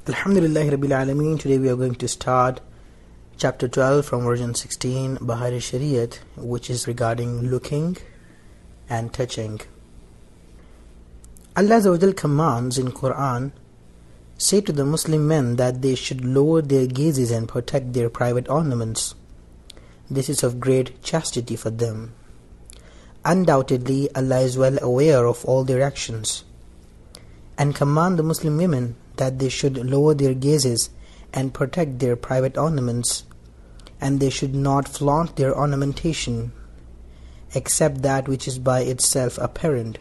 Alhamdulillahi Rabbil Alameen. Today we are going to start chapter 12 from version 16, Bahar-e-Shariat, which is regarding looking and touching. Allah Azza wa Jal commands in Quran, say to the Muslim men that they should lower their gazes and protect their private ornaments. This is of great chastity for them. Undoubtedly, Allah is well aware of all their actions. And command the Muslim women that they should lower their gazes and protect their private ornaments, and they should not flaunt their ornamentation, except that which is by itself apparent.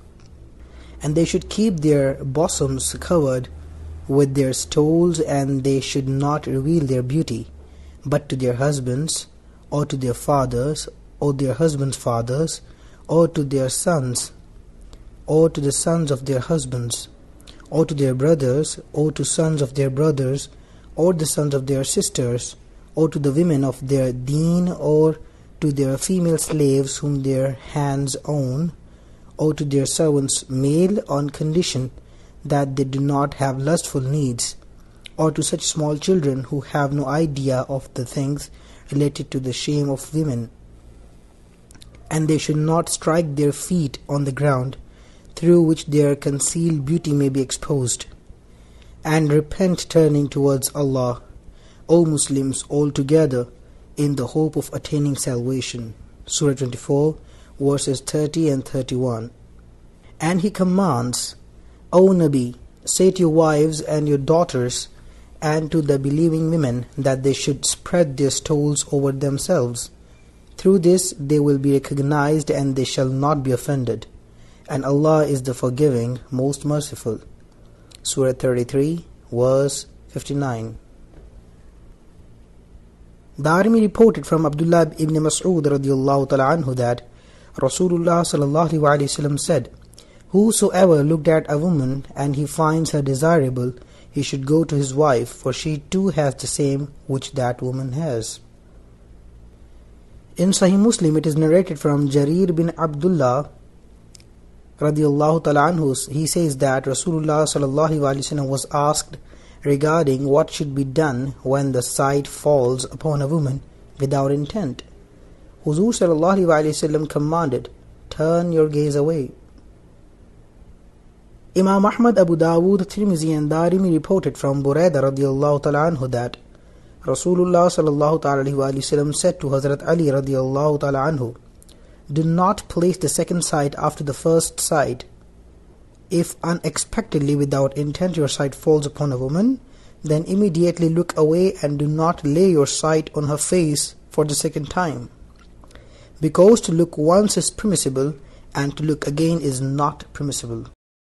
And they should keep their bosoms covered with their stoles, and they should not reveal their beauty, but to their husbands, or to their fathers, or their husbands' fathers, or to their sons, or to the sons of their husbands, or to their brothers, or to sons of their brothers, or the sons of their sisters, or to the women of their deen, or to their female slaves whom their hands own, or to their servants male, on condition that they do not have lustful needs, or to such small children who have no idea of the things related to the shame of women. And they should not strike their feet on the ground, through which their concealed beauty may be exposed, and repent, turning towards Allah, O Muslims, altogether, in the hope of attaining salvation. Surah 24, verses 30 and 31. And He commands, O Nabi, say to your wives and your daughters, and to the believing women, that they should spread their stoles over themselves. Through this they will be recognized, and they shall not be offended. And Allah is the forgiving, most merciful. Surah 33, verse 59. Darimi reported from Abdullah ibn Mas'ud radiyallahu ta'ala anhu that Rasulullah sallallahu alayhi wasallam said, whosoever looked at a woman and he finds her desirable, he should go to his wife, for she too has the same which that woman has. In Sahih Muslim it is narrated from Jarir bin Abdullah radiyallahu ta'ala anhu, he says that Rasulullah sallallahu alaihi wasallam was asked regarding what should be done when the sight falls upon a woman without intent. Huzur sallallahu alaihi wasallam commanded, turn your gaze away. Imam Ahmad, Abu Dawood, Tirmizi and Darimi reported from Buraidah radiyallahu ta'ala anhu that Rasulullah sallallahu alaihi wasallam said to Hazrat Ali radiyallahu ta'ala anhu, do not place the second sight after the first sight. If unexpectedly without intent your sight falls upon a woman, then immediately look away and do not lay your sight on her face for the second time. Because to look once is permissible, and to look again is not permissible.